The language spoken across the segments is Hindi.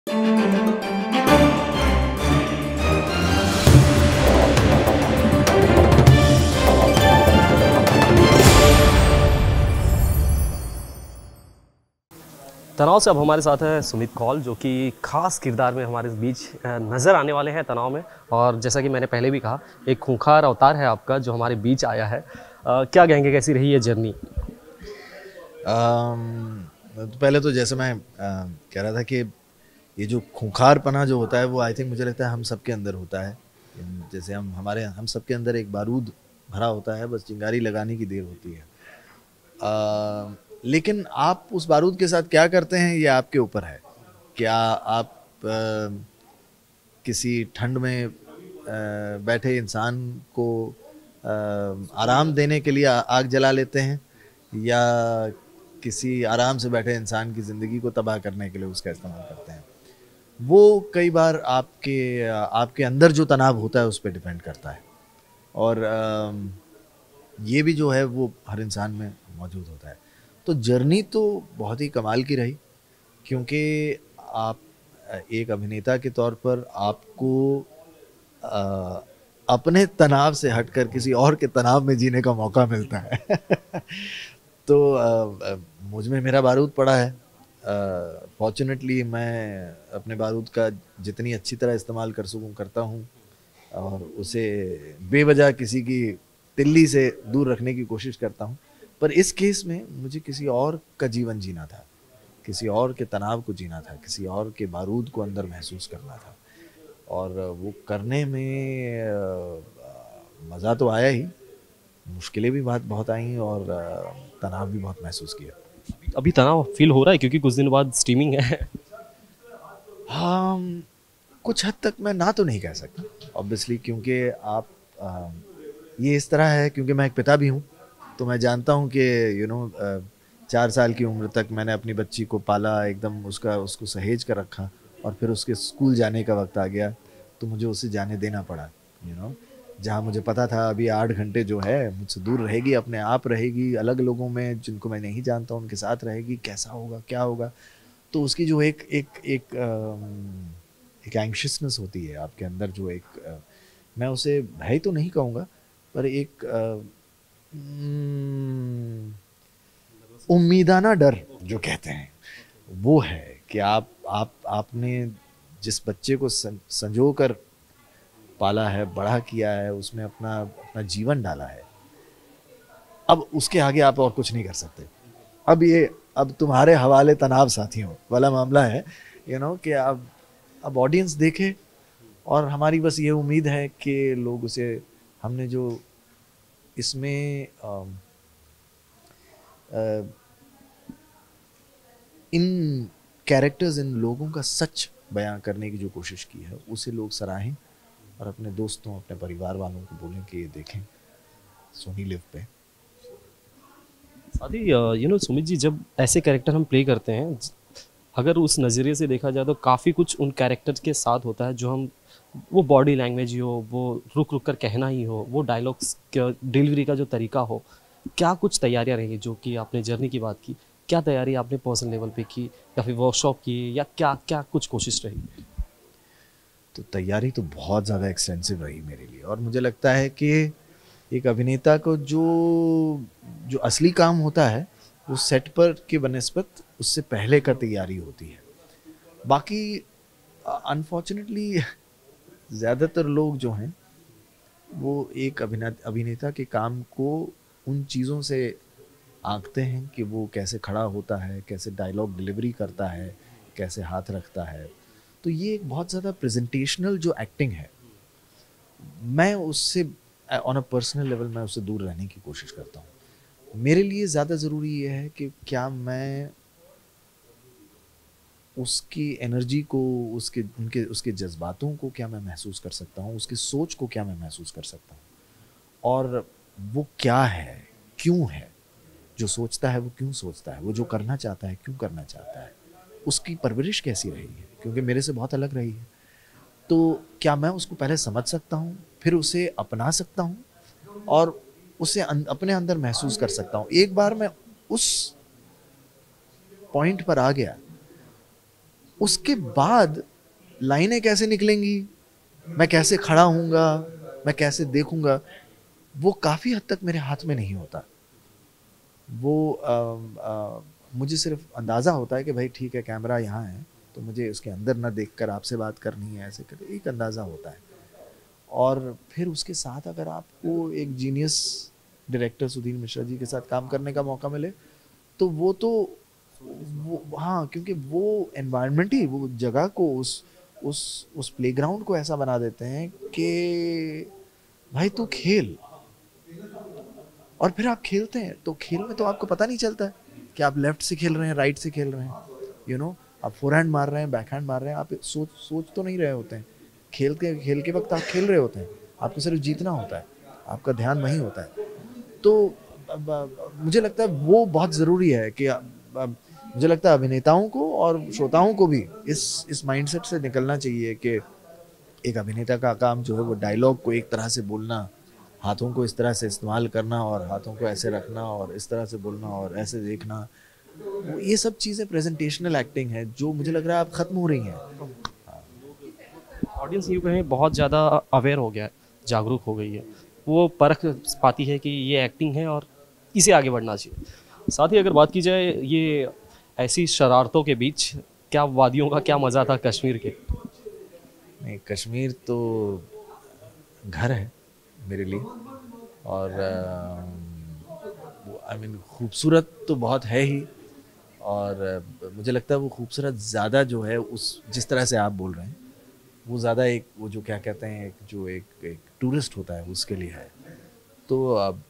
तनाव से अब हमारे साथ है सुमित कौल, जो कि खास किरदार में हमारे बीच नज़र आने वाले हैं तनाव में। और जैसा कि मैंने पहले भी कहा, एक खूंखार अवतार है आपका जो हमारे बीच आया है। क्या कहेंगे, कैसी रही ये जर्नी? तो पहले तो जैसे मैं कह रहा था कि ये जो खूंखारपना जो होता है वो आई थिंक मुझे लगता है हम सबके अंदर होता है। जैसे हम सबके अंदर एक बारूद भरा होता है, बस चिंगारी लगाने की देर होती है। लेकिन आप उस बारूद के साथ क्या करते हैं ये आपके ऊपर है। क्या आप किसी ठंड में बैठे इंसान को आराम देने के लिए आग जला लेते हैं, या किसी आराम से बैठे इंसान की ज़िंदगी को तबाह करने के लिए उसका इस्तेमाल करते हैं। वो कई बार आपके अंदर जो तनाव होता है उस पर डिपेंड करता है। और ये भी जो है वो हर इंसान में मौजूद होता है। तो जर्नी तो बहुत ही कमाल की रही, क्योंकि आप एक अभिनेता के तौर पर आपको अपने तनाव से हटकर किसी और के तनाव में जीने का मौका मिलता है। तो मुझ में मेरा बारूद पड़ा है। फॉर्चुनेटली मैं अपने बारूद का जितनी अच्छी तरह इस्तेमाल कर सकूँ करता हूँ, और उसे बेवजह किसी की तिल्ली से दूर रखने की कोशिश करता हूँ। पर इस केस में मुझे किसी और का जीवन जीना था, किसी और के तनाव को जीना था, किसी और के बारूद को अंदर महसूस करना था। और वो करने में मज़ा तो आया ही, मुश्किलें भी बहुत आई, और तनाव भी बहुत महसूस किया। अभी तनाव फील हो रहा है क्योंकि कुछ दिन बाद स्ट्रीमिंग है। हाँ, कुछ हद तक मैं ना तो नहीं कह सकता ऑब्वियसली, क्योंकि आप ये इस तरह है, क्योंकि मैं एक पिता भी हूँ, तो मैं जानता हूँ कि 4 साल की उम्र तक मैंने अपनी बच्ची को पाला, एकदम उसको सहेज कर रखा, और फिर उसके स्कूल जाने का वक्त आ गया तो मुझे उसे जाने देना पड़ा। जहाँ मुझे पता था अभी 8 घंटे जो है मुझसे दूर रहेगी, अपने आप रहेगी, अलग लोगों में जिनको मैं नहीं जानता उनके साथ रहेगी, कैसा होगा क्या होगा। तो उसकी जो एक एंग्शियसनेस होती है आपके अंदर, जो मैं उसे भय तो नहीं कहूँगा, पर एक उम्मीदाना डर जो कहते हैं वो है कि आपने जिस बच्चे को संजो कर पाला है, बड़ा किया है, उसमें अपना जीवन डाला है, अब उसके आगे आप और कुछ नहीं कर सकते। अब तुम्हारे हवाले तनाव साथियों वाला मामला है, कि अब ऑडियंस देखे, और हमारी बस ये उम्मीद है कि लोग उसे, हमने जो इसमें इन कैरेक्टर्स, इन लोगों का सच बयां करने की जो कोशिश की है उसे लोग सराहें, और अपने दोस्तों, अपने परिवार वालों को बोलें कि ये देखें सोनी लिव पे। साथ ही सुमित जी, जब ऐसे कैरेक्टर हम प्ले करते हैं, अगर उस नज़रिए से देखा जाए तो काफ़ी कुछ उन कैरेक्टर्स के साथ होता है, जो हम, वो बॉडी लैंग्वेज ही हो, वो रुक रुक कर कहना ही हो, वो डायलॉग्स डिलीवरी का जो तरीका हो, क्या कुछ तैयारियां रही जो कि आपने जर्नी की बात की, क्या तैयारी आपने पर्सनल लेवल पे की, या फिर वर्कशॉप की, या क्या क्या कुछ कोशिश रही? तो तैयारी तो बहुत ज़्यादा एक्सटेंसिव रही मेरे लिए, और मुझे लगता है कि एक अभिनेता को जो असली काम होता है वो सेट पर के बनस्बत उससे पहले का तैयारी होती है। बाकी अनफॉर्चुनेटली ज़्यादातर लोग जो हैं वो एक अभिनेता के काम को उन चीज़ों से आंकते हैं कि वो कैसे खड़ा होता है, कैसे डायलॉग डिलीवरी करता है, कैसे हाथ रखता है। तो ये एक बहुत ज़्यादा प्रेजेंटेशनल जो एक्टिंग है, मैं उससे ऑन अ पर्सनल लेवल मैं उससे दूर रहने की कोशिश करता हूँ। मेरे लिए ज़्यादा ज़रूरी ये है कि क्या मैं उसकी एनर्जी को, उसके जज्बातों को क्या मैं महसूस कर सकता हूँ, उसकी सोच को क्या मैं महसूस कर सकता हूँ, और वो क्या है, क्यों है, जो सोचता है वो क्यों सोचता है, वो जो करना चाहता है क्यों करना चाहता है, उसकी परवरिश कैसी रही है, क्योंकि मेरे से बहुत अलग रही है। तो क्या मैं उसको पहले समझ सकता हूँ, फिर उसे अपना सकता हूँ, और उसे अपने अंदर महसूस कर सकता हूँ। एक बार मैं उस पॉइंट पर आ गया उसके बाद लाइनें कैसे निकलेंगी, मैं कैसे खड़ा हूँगा, मैं कैसे देखूंगा, वो काफ़ी हद तक मेरे हाथ में नहीं होता। वो मुझे सिर्फ अंदाज़ा होता है कि भाई ठीक है कैमरा यहाँ है तो मुझे उसके अंदर ना देखकर आपसे बात करनी है, ऐसे कर एक अंदाज़ा होता है। और फिर उसके साथ अगर आपको एक जीनियस डायरेक्टर सुधीर मिश्रा जी के साथ काम करने का मौका मिले तो वो हाँ, क्योंकि वो एनवायरनमेंट ही वो जगह को उस प्लेग्राउंड को ऐसा बना देते हैं कि भाई तू खेल। और फिर आप खेलते हैं तो खेल में तो आपको पता नहीं चलता है कि आप लेफ्ट से खेल रहे हैं, राइट से खेल रहे हैं, यू नो आप फोरहैंड मार रहे हैं, बैकहैंड मार रहे हैं, आप सोच तो नहीं रहे होते हैं। खेल के वक्त आप खेल रहे होते हैं, आपको सिर्फ जीतना होता है, आपका ध्यान वहीं होता है। तो मुझे लगता है वो बहुत ज़रूरी है कि मुझे लगता है अभिनेताओं को और श्रोताओं को भी इस माइंडसेट से निकलना चाहिए कि एक अभिनेता का काम जो है वो डायलॉग को एक तरह से बोलना, हाथों को इस तरह से इस्तेमाल करना और हाथों को ऐसे रखना और इस तरह से बोलना और ऐसे देखना, ये सब चीज़ें प्रेजेंटेशनल एक्टिंग है जो मुझे लग रहा है अब ख़त्म हो रही हैं। ऑडियंस यूँ कहें बहुत ज़्यादा अवेयर हो गया है, जागरूक हो गई है, वो परख पाती है कि ये एक्टिंग है और इसे आगे बढ़ना चाहिए। साथ ही अगर बात की जाए ये ऐसी शरारतों के बीच क्या वादियों का क्या मज़ा था कश्मीर के। नहीं, कश्मीर तो घर है मेरे लिए और आई मीन खूबसूरत तो बहुत है ही। और मुझे लगता है वो खूबसूरत ज़्यादा जो है उस जिस तरह से आप बोल रहे हैं वो ज़्यादा एक वो जो क्या कहते हैं एक टूरिस्ट होता है उसके लिए है। तो अब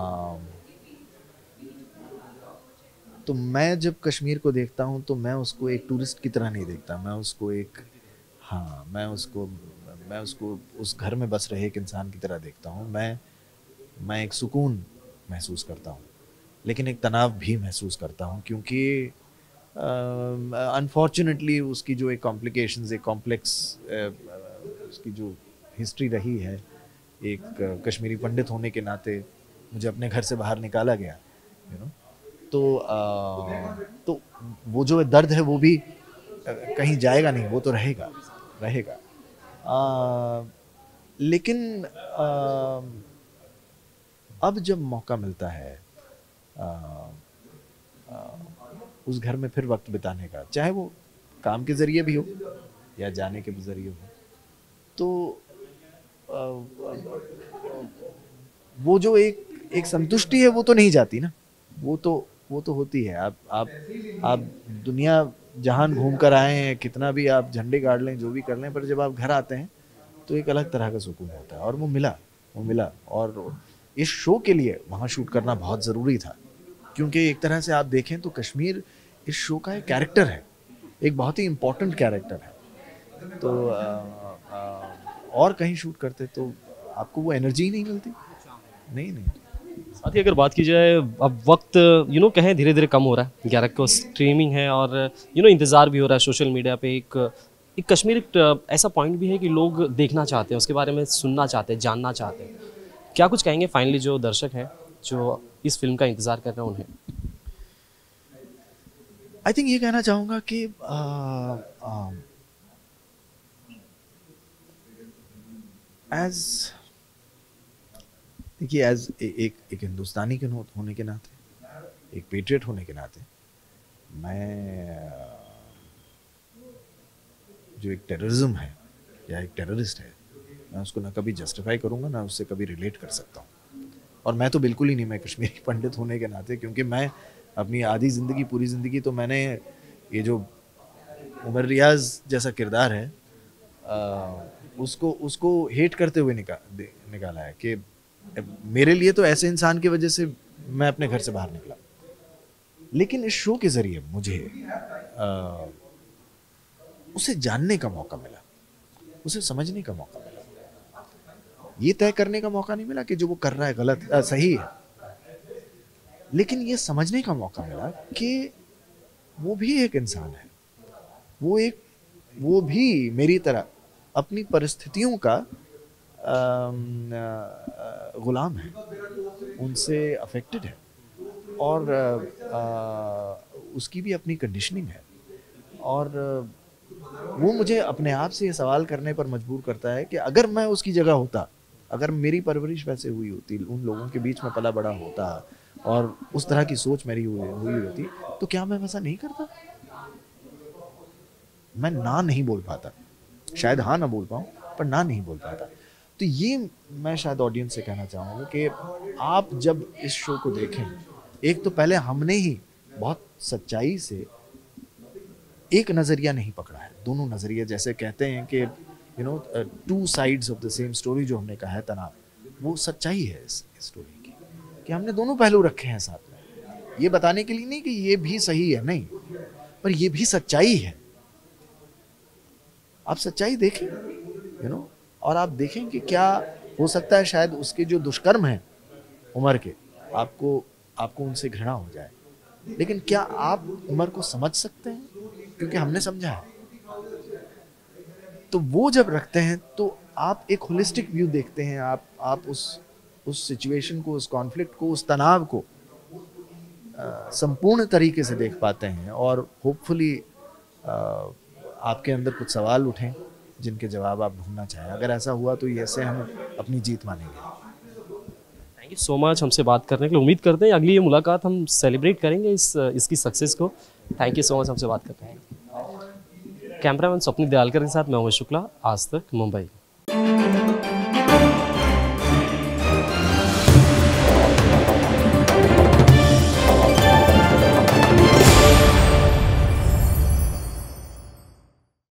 तो मैं जब कश्मीर को देखता हूँ तो मैं उसको एक टूरिस्ट की तरह नहीं देखता, मैं उसको एक हाँ मैं उसको उस घर में बस रहे एक इंसान की तरह देखता हूँ। मैं एक सुकून महसूस करता हूँ लेकिन एक तनाव भी महसूस करता हूँ क्योंकि अनफॉर्चुनेटली उसकी जो एक कॉम्प्लिकेशंस एक कॉम्प्लेक्स उसकी जो हिस्ट्री रही है, एक कश्मीरी पंडित होने के नाते मुझे अपने घर से बाहर निकाला गया, यू नो। तो वो जो दर्द है वो भी कहीं जाएगा नहीं, वो तो रहेगा रहेगा। लेकिन अब जब मौका मिलता है आ, आ, उस घर में फिर वक्त बिताने का, चाहे वो काम के ज़रिए भी हो या जाने के ज़रिए हो, तो वो जो एक संतुष्टि है वो तो नहीं जाती ना, वो तो होती है। आप दुनिया जहान घूम कर आए हैं, कितना भी आप झंडे गाड़ लें जो भी कर लें, पर जब आप घर आते हैं तो एक अलग तरह का सुकून होता है। और वो मिला और इस शो के लिए वहाँ शूट करना बहुत ज़रूरी था क्योंकि एक तरह से आप देखें तो कश्मीर इस शो का एक कैरेक्टर है, एक बहुत ही इम्पोर्टेंट कैरेक्टर है। तो और कहीं शूट करते तो आपको वो एनर्जी ही नहीं मिलती। नहीं। साथ ही अगर बात की जाए अब वक्त कहें धीरे धीरे कम हो रहा है, 11 को स्ट्रीमिंग है और इंतज़ार भी हो रहा है सोशल मीडिया पे। एक कश्मीर एक ऐसा पॉइंट भी है कि लोग देखना चाहते हैं, उसके बारे में सुनना चाहते हैं, जानना चाहते हैं। क्या कुछ कहेंगे फाइनली जो दर्शक हैं जो इस फिल्म का इंतज़ार कर रहे हैं उन्हें? आई थिंक ये कहना चाहूँगा कि एज देखिए एज एक हिंदुस्तानी के होने के नाते, एक पेट्रियट होने के नाते, मैं जो एक टेररिज्म है या एक टेररिस्ट है, मैं उसको ना कभी जस्टिफाई करूँगा ना उससे कभी रिलेट कर सकता हूँ। और मैं तो बिल्कुल ही नहीं, मैं कश्मीरी पंडित होने के नाते, क्योंकि मैं अपनी आधी ज़िंदगी पूरी ज़िंदगी तो मैंने ये जो उमर रियाज जैसा किरदार है उसको हेट करते हुए निकाला है कि मेरे लिए तो ऐसे इंसान की वजह से मैं अपने घर से बाहर निकला। लेकिन इस शो के ज़रिए मुझे उसे जानने का मौका मिला, उसे समझने का मौका मिला। ये तय करने का मौका नहीं मिला कि जो वो कर रहा है गलत सही है, लेकिन ये समझने का मौका मिला कि वो भी एक इंसान है, वो भी मेरी तरह अपनी परिस्थितियों का गुलाम है, उनसे अफेक्टेड है और उसकी भी अपनी कंडीशनिंग है। और वो मुझे अपने आप से ये सवाल करने पर मजबूर करता है कि अगर मैं उसकी जगह होता, अगर मेरी परवरिश वैसे हुई होती, उन लोगों के बीच में पला बड़ा होता और उस तरह की सोच मेरी हुई होती, तो क्या मैं वैसा नहीं करता? मैं ना नहीं बोल पाता, शायद हाँ ना बोल पाऊँ, पर ना नहीं बोल पाता। तो ये मैं शायद ऑडियंस से कहना चाहूँगा कि आप जब इस शो को देखें, एक तो पहले हमने ही बहुत सच्चाई से एक नज़रिया नहीं पकड़ा है, दोनों नज़रिए, जैसे कहते हैं कि you know two sides of the same story, जो हमने कहा है तनाव, वो सच्चाई है इस स्टोरी की, कि हमने दोनों पहलू रखे हैं साथ में। ये बताने के लिए नहीं कि ये भी सही है, नहीं, पर ये भी सच्चाई है। आप सच्चाई देखें, यू नो, और आप देखें कि क्या हो सकता है शायद उसके जो दुष्कर्म हैं उमर के, आपको उनसे घृणा हो जाए, लेकिन क्या आप उमर को समझ सकते हैं? क्योंकि हमने समझा है। तो वो जब रखते हैं तो आप एक होलिस्टिक व्यू देखते हैं, आप उस सिचुएशन को, उस कॉन्फ्लिक्ट को, उस तनाव को संपूर्ण तरीके से देख पाते हैं, और होपफुली आपके अंदर कुछ सवाल उठें जिनके जवाब आप ढूंढना चाहें। अगर ऐसा हुआ तो ऐसे हम अपनी जीत मानेंगे। थैंक यू सो मच हमसे बात करने के लिए। उम्मीद करते हैं अगली ये मुलाकात हम सेलिब्रेट करेंगे इसकी सक्सेस को। थैंक यू सो मच हमसे बात करने के लिए। कैमरामैन स्वप्निल दयालकर के साथ मैं उमेश शुक्ला, आज तक मुंबई।